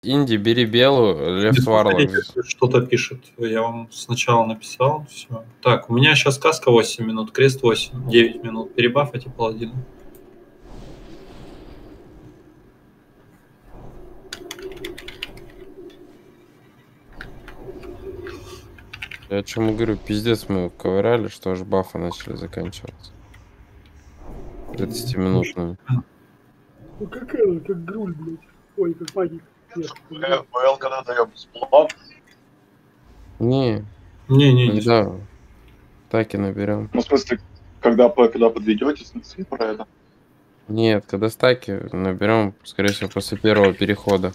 Инди, бери белую, Лев Сварлок. Что-то пишет. Я вам сначала написал. Все. Так, у меня сейчас каска 8 минут, крест 8, 9 минут. Перебафайте паладину. Я чему говорю, пиздец, мы ковыряли, что аж бафы начали заканчиваться. 30-минутными. Ну как груль, блядь. Ой, как паник. ФБЛ когда даем сплот. Не, Не. да. Так и наберем. Ну, в смысле, когда подведетесь на про это? Нет, когда стаки наберем, скорее всего, после первого перехода.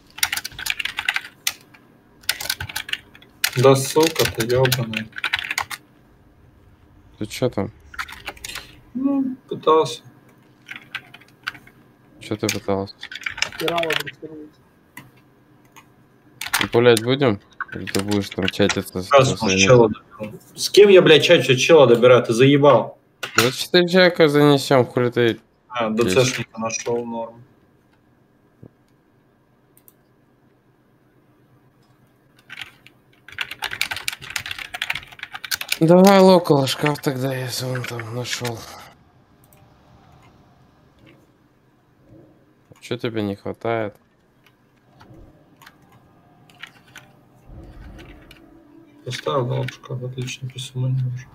Да, ссылка-то ёбаная. Ты чё там? Ну, пытался. Чё ты пытался? Спирала быстро. Гулять будем? Или ты будешь там чатиться с Чела доберу. С кем я, блядь, чачу чела добираю? Ты заебал. 24 человека занесем, хули ты. А, ДЦшника нашел, норм. Давай локал шкаф тогда, если он там нашел. Что тебе не хватает? Поставил на шкаф, отлично, письмо не нужно.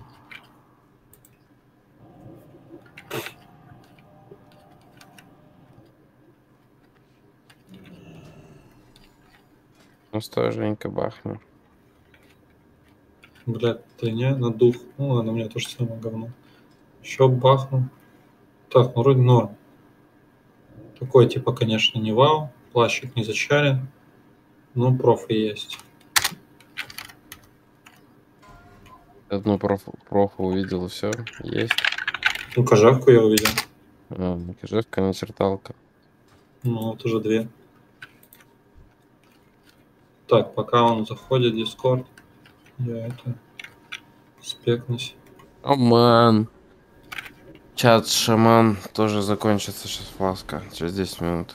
Ну стой, Женька, бахнем. Блядь, ты не на дух. Ну ладно, у меня тоже самое говно. Еще бахну. Так, ну вроде норм. Такой типа, конечно, не вау. Плащик не зачарен. Но профы есть. Одну профу увидел, и все. Есть. Ну, кожавку я увидел. Кожевка, начерталка. Ну, вот уже 2. Так, пока он заходит в Discord, я это спекнусь. О, ман. Чат шаман тоже закончится сейчас фласка. Через 10 минут.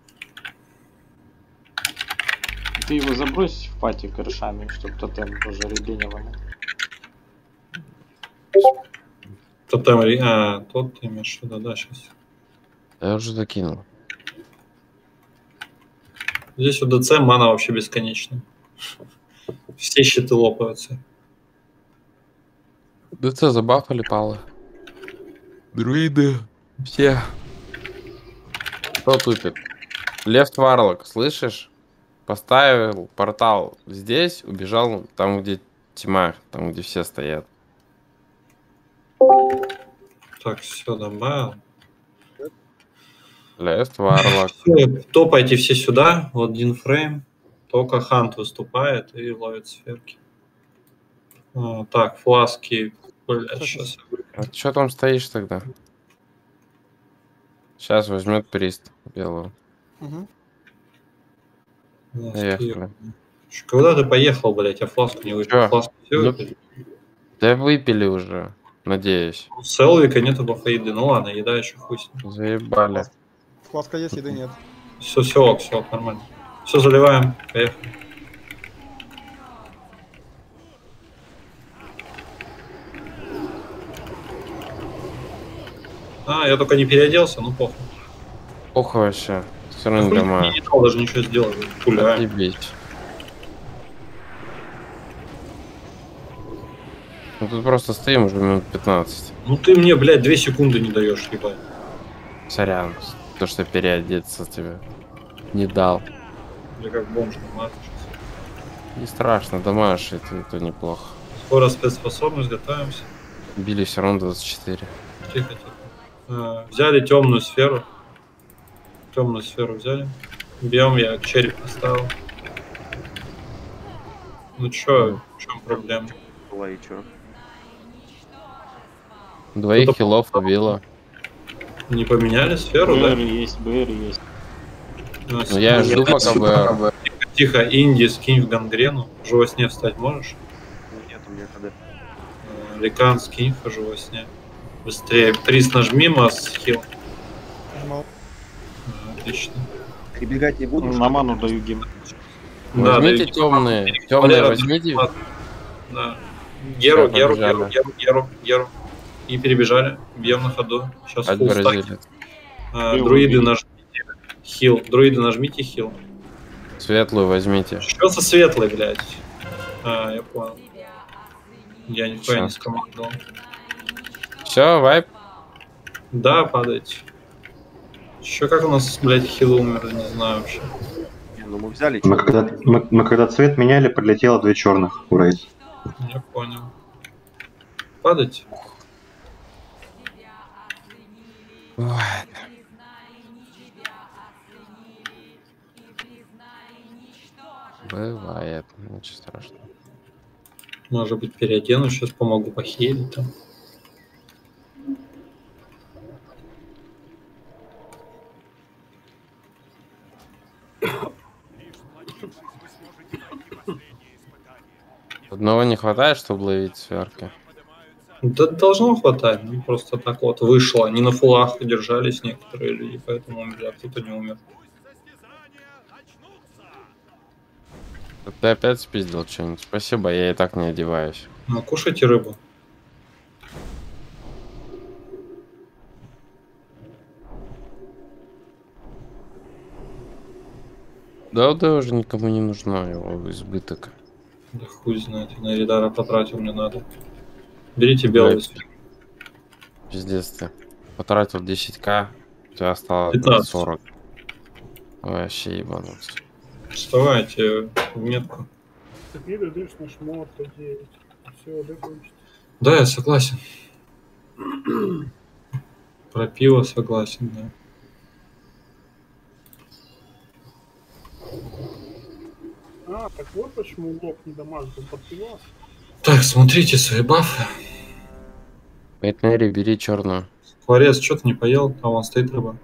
Ты его забрось в пати корешами, чтобы тотем уже ребеневому. Тотем, тот ты имеешь в виду, да, сейчас. Я уже закинул. Здесь у ДЦ мана вообще бесконечная. Все щиты лопаются. ДЦ забафали палы. Друиды. Все. Кто тупит? Лев Тварлок, слышишь? Поставил портал здесь, убежал там, где тьма, там, где все стоят. Так, все, добавил. Лев Тварлок. Топайте все сюда, вот один фрейм. Только Хант выступает и ловит сферки. Так, фласки. Блядь, сейчас. А ты что там стоишь тогда? Сейчас возьмет прист белую. Угу. Поехали. Когда ты поехал, блядь, я фласку не выпил. Фласку все выпили? Да выпили уже, надеюсь. У Селвика нету бафаиды. Ну ладно, еда еще хуй с ним. Заебали. Фласка есть, еды нет. Все, нормально. Все, заливаем. Поехали. Я только не переоделся, ну похуй. Похуй вообще. Все равно не дома. Не дал даже ничего сделать. Пуляем. Отъебись. Ну тут просто стоим уже минут 15. Ну ты мне, блядь, 2 секунды не даешь, ебать. Сорян. То, что переодеться тебе не дал. Я как бомж домашний. Не страшно, домашь, это неплохо. Скоро спецспособность, готовимся. Били все равно 24. Тихо. Взяли темную сферу. Темную сферу взяли. Бьем, я череп поставил. Ну чё, в чем проблема? Двоих хилов убило. Не поменяли сферу, да? БР есть. Ну я жду пока бы... Тихо, Инди, скинь в гангрену. Живо сне встать можешь? Нет, у меня ХД. Ликан, скинь в живо сне. Быстрее. Приз нажми, масс хил. Нажимал. Отлично. Перебегать не буду. На ману даю гимн. Да, Возьмите даете. темные. Валера, Темные возьмите. Да. Геру, Всё, Геру, побежали. Геру. И перебежали. Бьем на ходу. Сейчас фулл стак. Отбразили. Друиды нажмите. Хил. Друиды нажмите хил. Светлую возьмите. Что за светлый, блядь? Я понял. Я нихуя не Всё. скомандовал. Все, вайп. Да, падайте. Еще как у нас, блядь, хилы умерли, не знаю вообще. Не, ну мы взяли. Мы когда цвет меняли, прилетело 2 черных у рейс. Я понял. Падайте. Ой. Бывает. Ничего страшного. Может быть, переодену, сейчас помогу похилить там. Одного не хватает, чтобы ловить сверки. Да должно хватать, ну, просто так вот вышло. Не на фулах держались некоторые люди, поэтому умерли, а кто-то не умер. Ты опять спиздил что-нибудь? Спасибо, я и так не одеваюсь. Ну, кушайте рыбу. Да уже никому не нужно его избыток. Да хуй знает, на Эридара потратил, мне надо. Берите белый. Пиздец ты. Потратил 10к, у тебя осталось 15. 40. Вообще ебануться. Вставайте в метку. Ты дадишь на шмот, 9. Все, да, кончится. Да, я согласен. Про пиво согласен, да. Так вот почему лоб не дамажит, он подпивался. Так, смотрите свои бафы. Мейтнери, бери черную. Скворец, что ты не поел? А вон стоит рыба.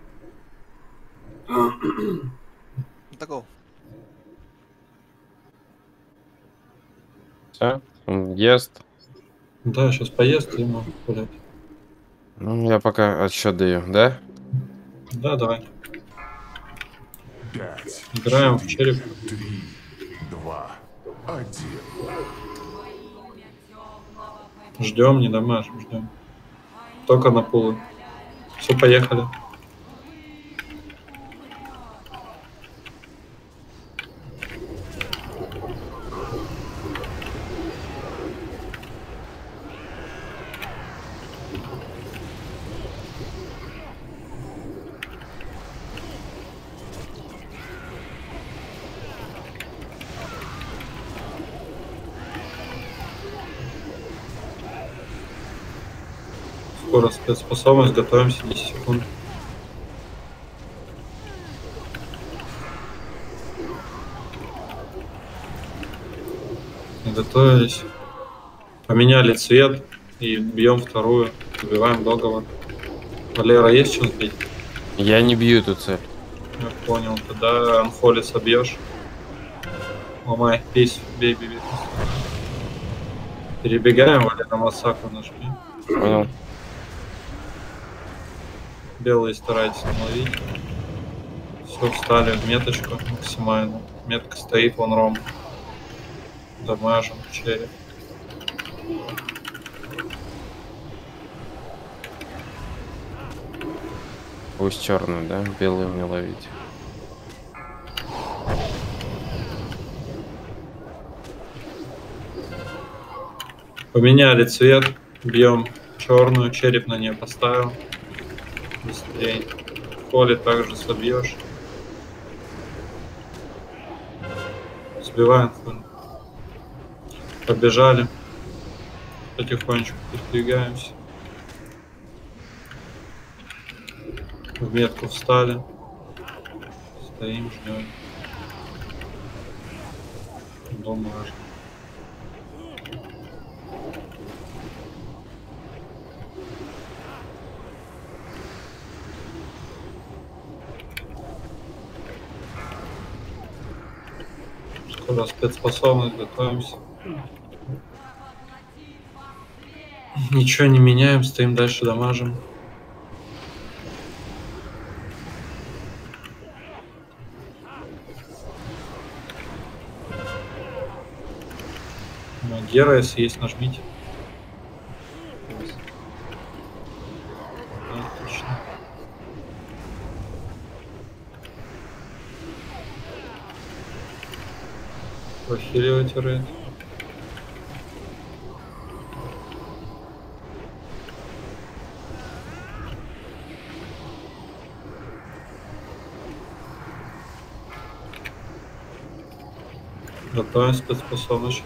Такого. Все, он ест. Да, сейчас поест и может гулять. Ну, я пока отсчет даю, да? Да, давай. 5, Играем в череп. 3, 2, 1. Ждем, не дамажим, ждем. Только на пулы. Все, поехали. Скоро спецспособность, готовимся 10 секунд. Готовились. Поменяли цвет и бьем вторую. Убиваем договор. Валера, есть чем сбить? Я не бью эту цель. Я понял. Тогда анхоли собьешь. Ломай, бейся, бей, бей, бей. Перебегаем, Валера, Масаку нажми. Понял. Белые старайтесь не ловить. Все, встали в меточку максимально. Метка стоит, вон ром. Дамажим череп. Пусть черную, да? Белую мне ловить. Поменяли цвет. Бьем черную, череп на нее поставил. Быстрее. Коли также собьешь. Сбиваем фон. Побежали. Потихонечку передвигаемся. В метку встали. Стоим, ждем. Домашний. Скоро спецспособность, готовимся. Ничего не меняем, стоим дальше, дамажим. Гера, если есть, нажмите. Отлично. Прохиливайте рейд. Готовим спецспособность.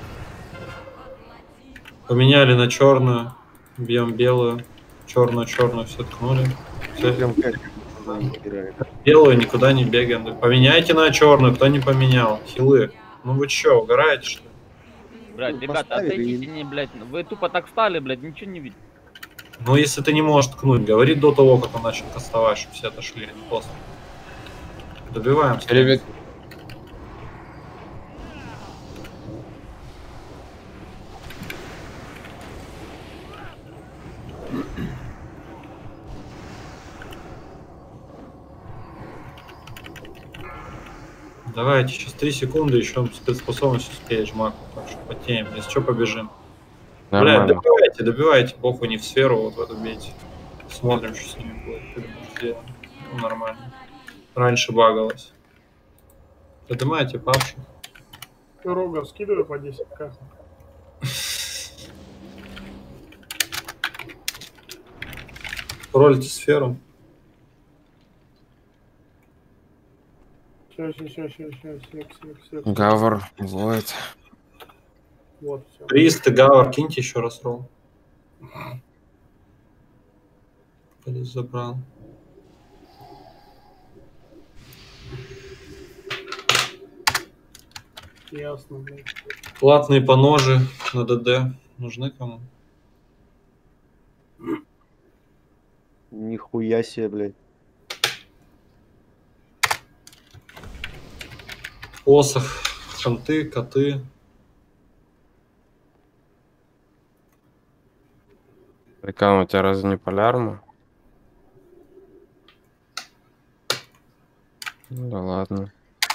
Поменяли на черную, бьем белую, черную все ткнули. Всё. Прям кайф, когда не играет. Белую никуда не бегаем. Поменяйте на черную, кто не поменял. Хилы. Ну вы чё, угораете что ли? Блядь, Ну, ребята, поставили отойдите, и- не, блядь, вы тупо так встали, блядь, ничего не видите. Ну если ты не можешь ткнуть, говори до того, как он начал кастовать, чтобы все отошли, а не после. Добиваемся. Ребят, Давайте, сейчас 3 секунды, еще спецспособность успеешь, Мак. Так что потеем. Если что, побежим. Бля, нормально. добивайте, бог вы не в сферу, вот в эту бейте. Смотрим, что с ними будет. Ты думаешь, сделаем? Ну, нормально. Раньше багалось. Поднимайте павших. Рога скидываю по 10к. Ролите сферу. Сейчас. Гавр, Войд. Вот, все. Прист и Гавар, киньте еще раз ролл. Полис забрал. Ясно, блядь. Платные поножи на ДД. Нужны кому? Нихуя себе, блядь. Посох, ханты, коты. Прикан, у тебя разве не полярно? Ну да ладно.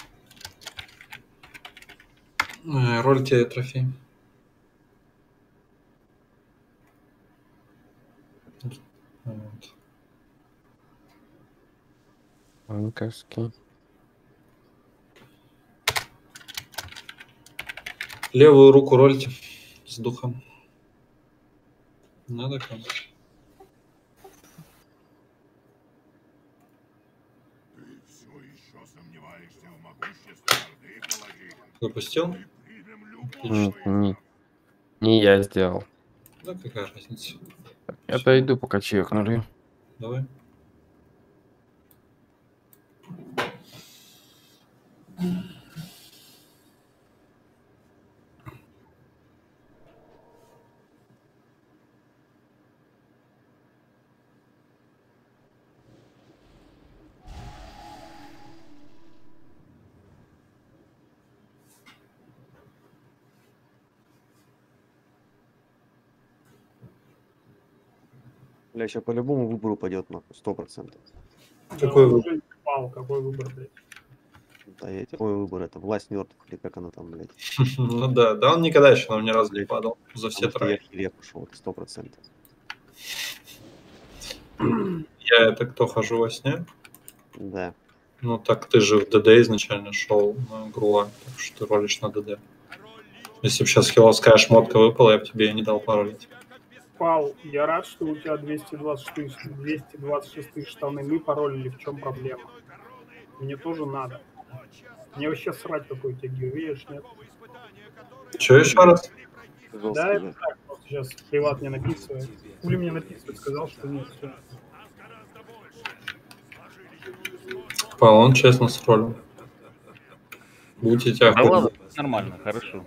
Рольте трофей. Вот. Банковский. Левую руку рольте с духом. Надо кому? Ты все еще сомневаешься в могуществе Орды, Паладин? Запустил? Не я сделал. Да какая разница. Я-то иду, пока чекнули. Давай. Бля, сейчас по любому выбору пойдет, нахуй, 100%. Какой он выбор? уже ебал, какой выбор, блядь. Да, мой выбор это власть мертвых, или как она там, блядь. Ну да, да он никогда еще нам ни разу не падал за все Потому что я трое. хиле пошел, это 100%. Я это кто хожу во сне? Да. Ну так ты же в ДД изначально шел на Грула, так что ты ролишь на ДД. Если бы сейчас хиловская шмотка выпала, я бы тебе не дал паролить. Пал, я рад, что у тебя 226 штаны. Мы паролили, в чем проблема? Мне тоже надо. Мне вообще срать, какой у тебя гир, видишь, нет? Че еще раз? Жестко, Да, это блядь. так, просто сейчас приват мне написывает. Хули мне написывает, сказал, что нет, все. Пал, он честно с ролем. Будьте тебя Да ладно, нормально, хорошо.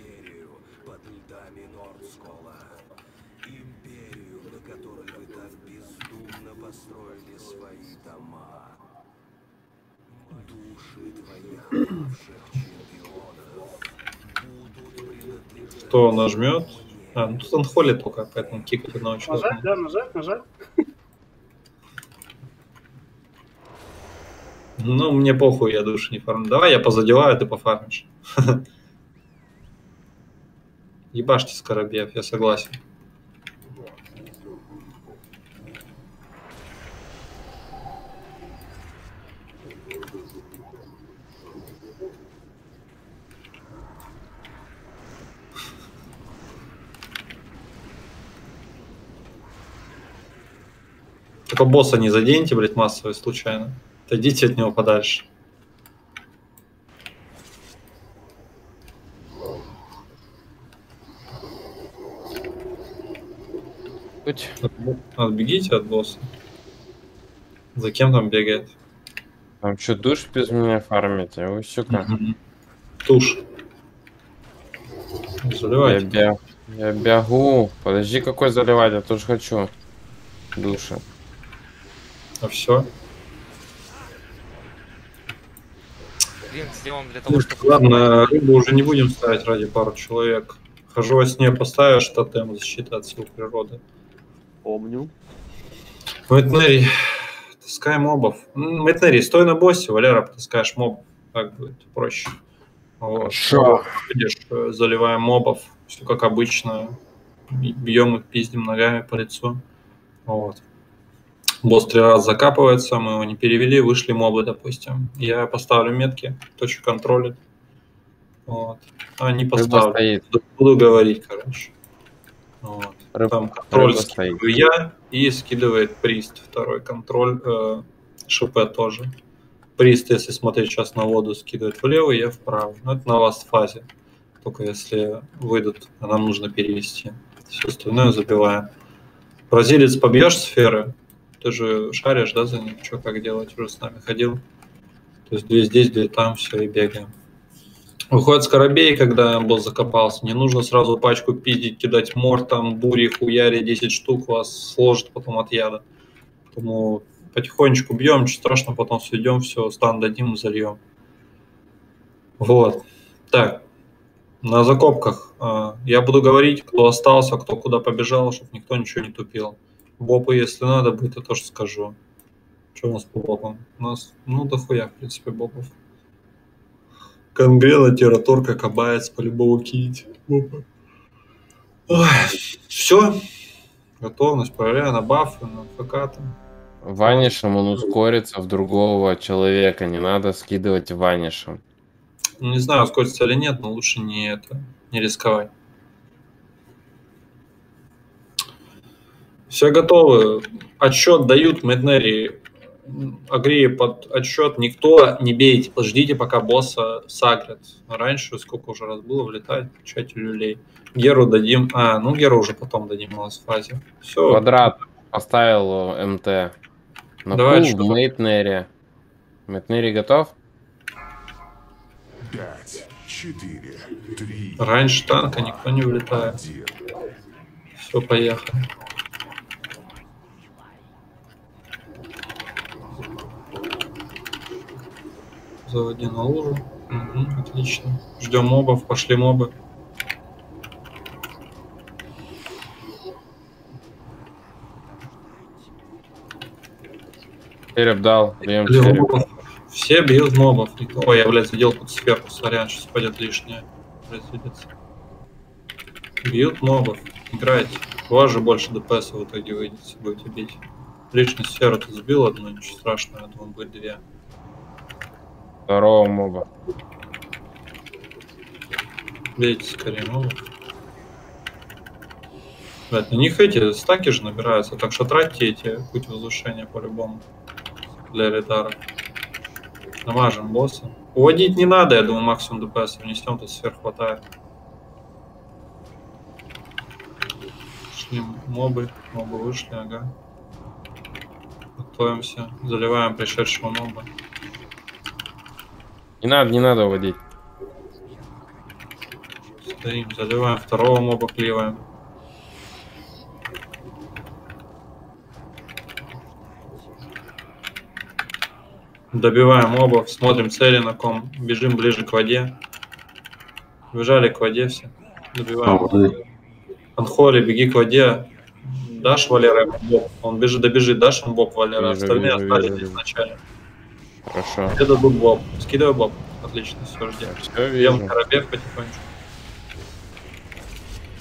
Кто нажмет? А, ну тут он холит только, поэтому кикать одного человека. Нажать, да, нажать. Ну, мне похуй, я души не фармлю. Давай я позадеваю, ты пофармишь. Ебашьте Скоробеев, я согласен. Только босса не заденьте, блядь, массово случайно. Отойдите от него подальше. Отбегите от босса. За кем там бегает? Там что, душ без меня фармите? Вы сука. Тушь. Заливайте. Я бегу. Подожди, какой заливать? Я тоже хочу. Душа. А все. Блин, сделаем для того, чтобы... Ладно, рыбу уже не будем ставить ради пару человек. Хожу во сне, поставишь тотем защиты от сил природы. Помню. Мэтнери, таскай мобов. Мэтнери, стой на боссе, Валера, потаскаешь моб. Так будет проще. Вот. Хорошо. Видишь, заливаем мобов. Все как обычно. Бьем их, пиздим ногами по лицу. Вот. Босс 3 раза закапывается, мы его не перевели, вышли мобы, допустим. Я поставлю метки, точку контроля. Вот. А не поставлю. Буду говорить, короче. Вот. Там контроль скидываю я и скидывает прист. Второй контроль ШП тоже. Прист, если смотреть сейчас на воду, скидывает влево, я вправо. Но это на вас в фазе. Только если выйдут, а нам нужно перевести. Все остальное забиваем. Бразилец, побьешь сферы? Ты же шаришь, да, за ним? Что, как делать? Уже с нами ходил. То есть 2 здесь, 2 там, все, и бегаем. Выходит Скоробей, когда босс закопался. Не нужно сразу пачку пиздить, кидать мор, там, бури, хуяри, 10 штук, вас сложит потом от яда. Поэтому потихонечку бьем, ничего страшного, потом сведем, все, стан дадим и зальем. Вот. Так. На закопках я буду говорить, кто остался, кто куда побежал, чтобы никто ничего не тупил. Бопы, если надо будет, я тоже скажу. Что у нас по бопам? У нас, ну, дохуя, в принципе, бопов. Конгрена, Тераторка, Кабаец, по-любому кинете. Все. Готовность, проверяю на бафы, на ФК там. Ванишем он ускорится в другого человека. Не надо скидывать ванишем. Не знаю, ускорится или нет, но лучше не рисковать. Все готовы. Отсчет дают Мэтнери. Агрии под отсчет. Никто не бейте. Подождите, пока босса сагрят. Раньше, сколько уже раз было, влетает в чате люлей. Геру дадим. Ну Геру уже потом дадим у нас в фазе. Все. Квадрат поставил МТ. На Давай, пул в Мэтнери. Мэтнери готов? 5, 4, 3. Раньше танка никто не влетает. Все, поехали. Заводи на лужу. Угу, отлично. Ждем мобов, пошли мобы. Череп дал, бьем череп. Все бьют мобов. Ой, я, блядь, задел тут сверху, сорян, сейчас пойдет лишнее. Бьют мобов. Играйте. У вас же больше ДПС в итоге выйдет, если будете бить. Лишнюю сферу ты сбил одну, ничего страшного, я думаю, будет 2. Второго моба. Бейте скорее мобов. Блядь, на них эти стаки же набираются, так что тратьте эти путь возвышения по-любому. Для редара. Намажем босса. Уводить не надо, я думаю, максимум ДПС внесем, тут сверх хватает. Шли мобы вышли, ага. Готовимся, заливаем пришедшего моба. Не надо уводить. Стоим, заливаем второго моба, кливаем. Добиваем мобов, смотрим цели на ком, бежим ближе к воде. Бежали к воде все. Добиваем. Анхоли, беги к воде. Дашь Валера боб. Он добежит, дашь он боб Валера. Остальные остались здесь вначале. Хорошо. Где дадут боб? Скидывай боб. Отлично, все, ждем. Все Бьем вижу. Коробеев потихонечку.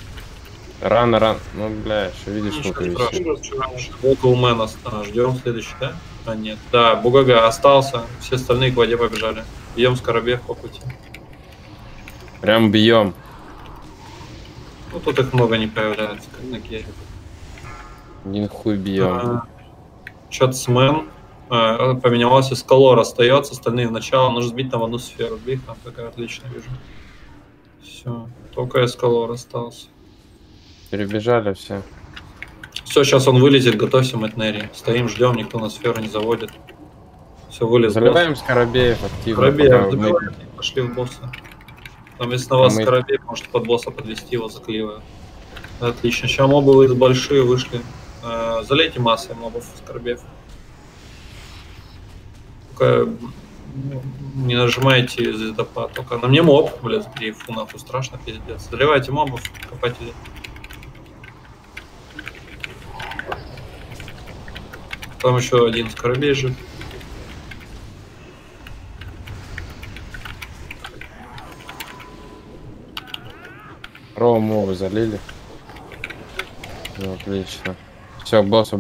Рано, рано. Ну, бля, что видишь, Ничего сколько висит. страшного. Волкоумена ждем следующий, да? А, нет. Да, Бугага остался. Все остальные к воде побежали. Бьем Скоробеев по пути. Прям бьем. Ну, тут их много не появляется, как на Гере. Один хуй бьем. Чатсмен. Поменялось, Эскалор остается, остальные в начало. Нужно сбить там одну сферу. Бей там, такая отлично вижу. Все. Только Эскалор остался. Перебежали все. Все, сейчас он вылезет, готовься, Мэтнери. Стоим, ждем, никто на сферу не заводит. Все, вылез. Заливаем Скоробеев активно. Скоробеев, пока забиваем, пошли в босса. Там, если на вас мы- Скоробеев, может под босса подвести его, заклеивая. Отлично. Сейчас мобы выйдут большие, вышли. Залейте массой мобов Скоробеев. Только не нажимайте звездопад. Только на мне моб, блядь, фу, нахуй, страшно, пиздец. Заливайте мобов, копатели. Там еще один Скоробей жив. Мовы залили. Ну, отлично. Все, босса.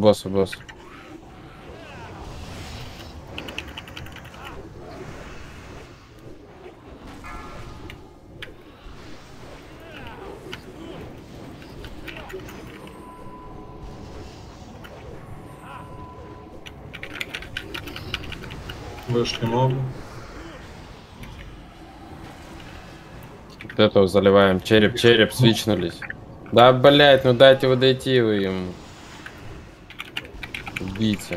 Вышли мобы. Вот этого заливаем. Череп, свичнулись. Да, блять, ну дайте вы дойти вы ему. Убийца.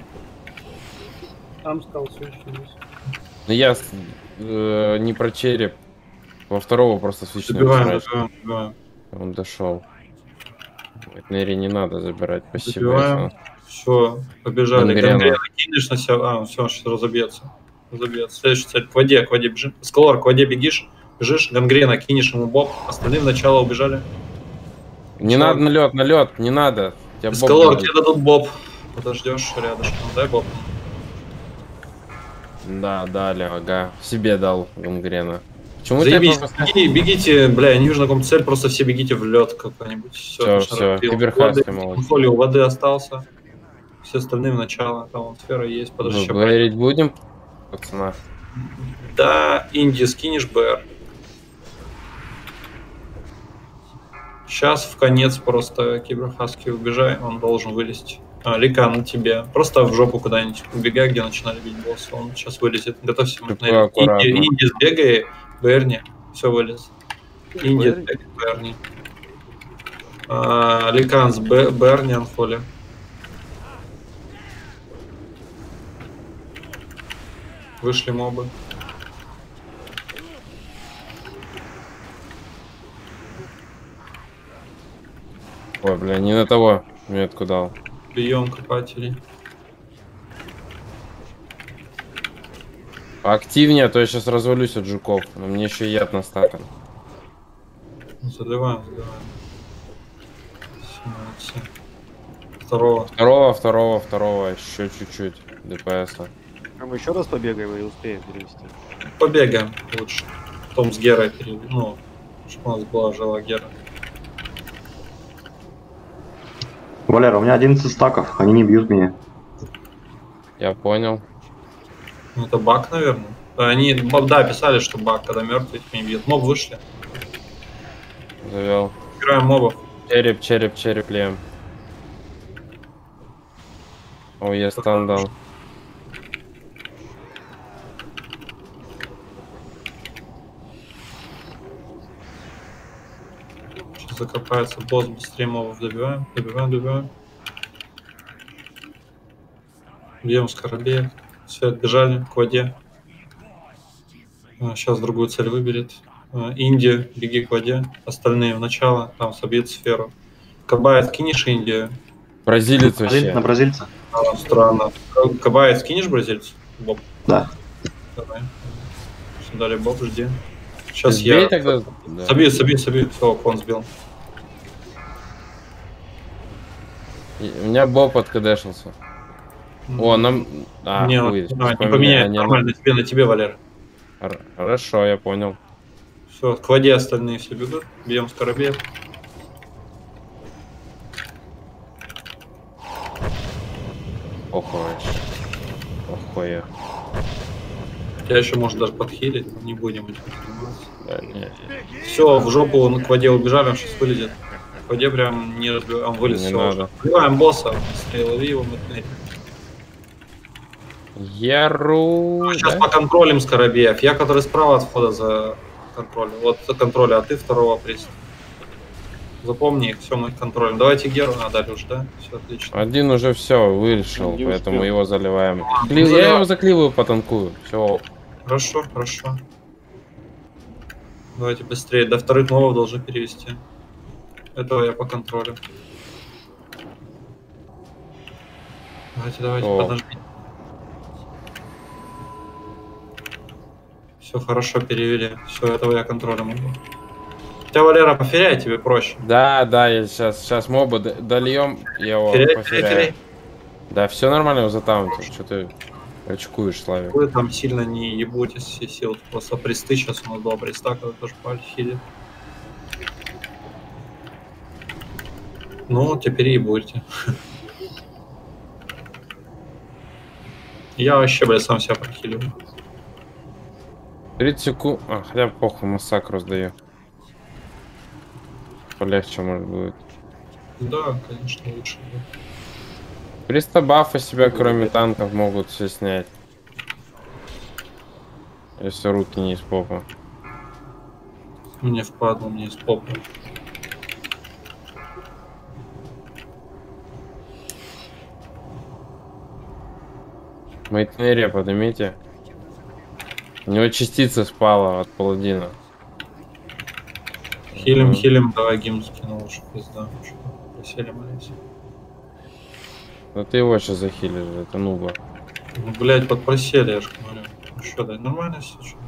Там сказал свечились. Ну я не про череп. Во второго просто свичнули. Забиваем. Он дошел. Нери не надо забирать. Спасибо. Забиваем. Все, побежали. Гангрена. Гангрена кинешь на себя. Все, он сейчас разобьется. Следующая цель. К воде бежим. Скалор, к воде бежишь. Гангрена, кинешь ему боб. Остальные в начало убежали. Не надо на лед, не надо. Тебя боб Скалор, дадут. тебе дадут боб. Подождешь рядышком. Дай боб. Да, дали, ага. Себе дал Гангрена. Почему Заебись, ты бегите, бля, я не вижу на каком цель, просто все бегите в лед какой-нибудь. Все, Киберхаски молодец. Холли у воды остался. Все остальные в начало. Там вон сфера есть. Подожди, ща говорить будем, пацана? да, Инди, скинешь БР. Сейчас в конец просто Киберхаски убежай, он должен вылезть. Лика на тебе. Просто в жопу куда-нибудь убегай, где начинали бить босса. Он сейчас вылезет. Готовься. Инди сбегай, Берни. Все, вылез. Инди сбегай, Берни. Ликан с Берни, анхоли. Вышли мобы. Ой, бля, не на того метку дал. Бьем копателей. Активнее, а то я сейчас развалюсь от жуков. Но мне еще и яд настакан. Заливаем. Все, молодцы. Второго, еще чуть-чуть. ДПС-а. А мы еще раз побегаем и успеем перевести? Побегаем лучше. Потом с Герой переведем. Ну, чтобы у нас была жила Гера. Валера, у меня 11 стаков, они не бьют меня. Я понял. Ну, это баг, наверное. Они, да, писали, что баг, когда мертвые не бьют. Моб вышли. Завел. Играем мобов. Череп, лем. О, я стан дал. Сейчас закопается босс, быстрее мобов добиваем. Бьем Скоробеев. Все, отбежали к воде. Сейчас другую цель выберет. Индия, беги к воде. Остальные в начало, там собьют сферу. Кабает, кинешь Индию? Бразилец вообще. На бразильца? Странно. Кабает, скинешь бразильцу? Боб. Да. Давай. Дали Боб, жди. Сейчас Сбей я... тогда. Да. Собью. Все, он сбил. У меня Боб откадешился. О, нам... Не, хуй, не поменяй, нормально, на тебе, Валер. Хорошо, я понял. Все, к воде остальные все бегут. Бьем Скоробеев. Охуй. Охуя. Я еще, может, даже подхилить, но не будем этим заниматься. Да, не, Все, в жопу он к воде убежали, он сейчас вылезет. В воде прям не разбиваем, он вылез. Не Всё, надо. убиваем босса, быстрее лови его, мутней. Яру. Сейчас Да? поконтролим Скоробеев. Я, который справа от входа за контролем. Вот за контроля, а ты второго приз. Запомни их, все, мы их контролим. Давайте Геру надали уже, да? Все отлично. Один уже все вышел, Не поэтому успел. его заливаем. заливаем. Я его закливаю, потанкую. Все. Хорошо, хорошо. Давайте быстрее. До вторых мобов должны перевести. Этого я по контролю. Давайте, О. подожди. Все хорошо перевели. Все, этого я контролю могу. Хотя, Валера, поферяй, тебе проще. Да, я сейчас моба дольем, я его Феряй, поферяю. Да, все нормально, его затаунтил. Что ты очкуешь, Славик? Вы там сильно не ебутесь все силы. Просто присты сейчас у нас два приста, когда тоже пальхили. Ну, теперь и будете. Я вообще, блядь, сам себя прохиливаю. 30 секунд. А, хотя похуй, массакру сдаю. Полегче, может, будет. Да, конечно, лучше. 300 бафа себя, кроме танков, могут все снять. Если руки не из попа. Мне впадло, мне из попы. Мейтнерия, поднимите. У него частица спала от паладина. Хилим, давай гимн скинул лучше, пизда. Просели, молись. Ну ты его сейчас захилишь, это нуба. Ну, блядь, подпросели, я же говорю. Ну что, да, нормально все, что?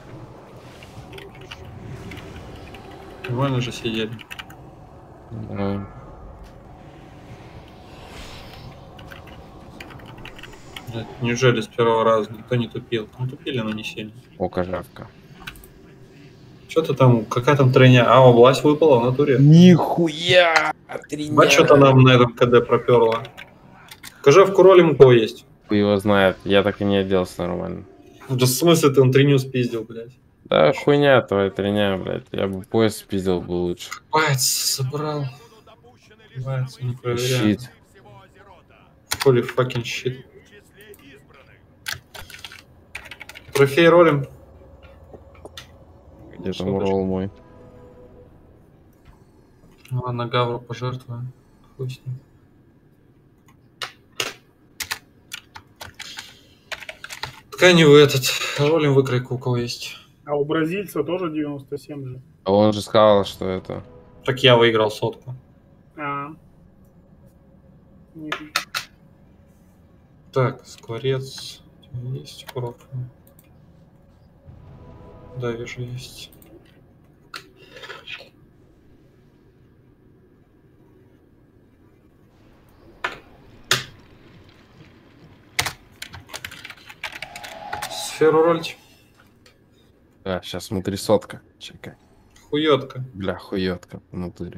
Нормально же сидели. Да. Блядь, неужели с первого раза никто не тупил? Ну, тупили, но не сильно. О, кожавка. Что ты там, какая там тройня? А, область выпала в натуре. Нихуя! А что-то нам на этом КД проперло. Кожевку ролим, у кого есть. Хуй его знает, я так и не оделся нормально. Да в смысле ты он треню спиздил, блядь? Да хуйня твоя треня, блядь. Я бы пояс спиздил бы лучше. Байц забрал. Байц, не проверяю. Щит. Holy fucking shit. Трофей ролим. Где там ролл мой? Ладно, Гавру пожертвуем. Хуй с ним. Ткани вы этот. Ролим выкройку, у кого есть. А у бразильца тоже 97 же. А он же сказал, что это... Так я выиграл сотку. А. Не вижу. Так, скворец. У тебя есть урок? Да, вижу, есть. Сферу рольте. Да, сейчас смотри, сотка. Чекай. Хуётка. Бля, хуётка в натуре.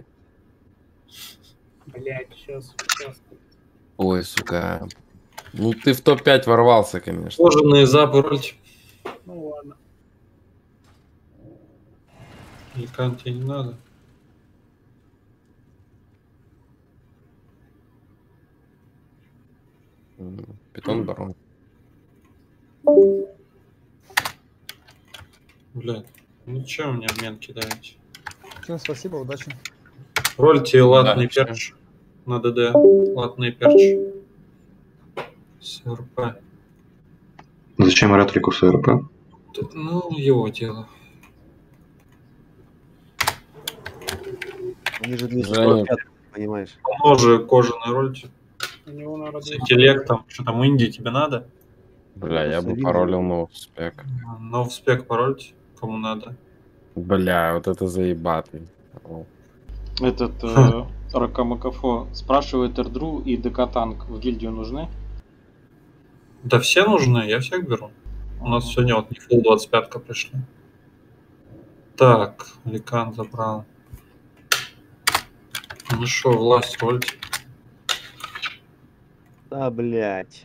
Блять, сейчас. Ой, сука. Ну ты в топ-5 ворвался, конечно. Кожаные запы рольте. Ну ладно. Ликан тебе не надо. Питон барон. Блядь, ну чё мне обмен кидаете? Всем спасибо, удачи. Рольте латный всё. перч на ДД. Латный перч. СРП. Зачем ретрику с РП? Ну, его дело. Они же Женя. 245, понимаешь? Тоже кожаный рольте. У него надо С интеллектом. Что там, Индии тебе надо? Бля, я бы Савиньо. паролил ноуспек. Но в спек парольте, кому надо. Бля, вот это заебатый. О. Этот Ракамакафо спрашивает Эрдру и ДК Танк в гильдию нужны? Да все нужны, я всех беру. У нас сегодня вот не фул 25-ка пришла. Так, Ликан забрал. Ну что, власть рольте. Да, блядь.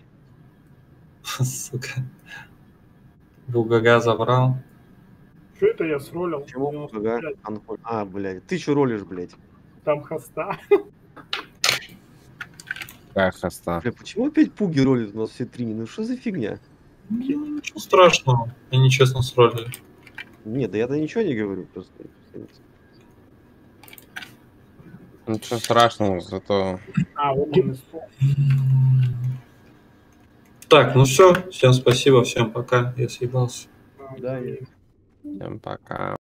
Сука. Бугага забрал. Что это я сролил? Почему? 95. А, блядь. Ты чё ролишь, блядь? Там хоста. Какая хоста. Бля, почему опять пуги ролят у нас все три? Ну что за фигня? Ничего страшного. Они честно сролили. Нет, да я-то ничего не говорю, просто. Ничего страшного, зато... А, вот он и стол. Так, ну все. Всем спасибо, всем пока. Я съебался. Да, Всем пока.